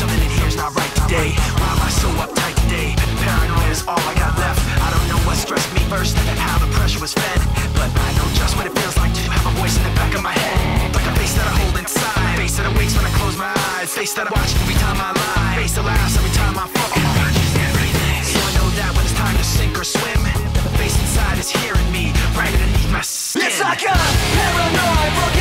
something in here's not right today. Why am I so uptight today? Paranoia is all I got left. I don't know what stressed me first, how the pressure was fed, but I know just what it feels like to have a voice in the back of my head, like a face that I hold inside, face that awakes when I close my eyes, face that I watch every time I lie, face that laughs every time I fall. So I know that when it's time to sink or swim, the face inside is hearing me right underneath my skin. It's like a paranoid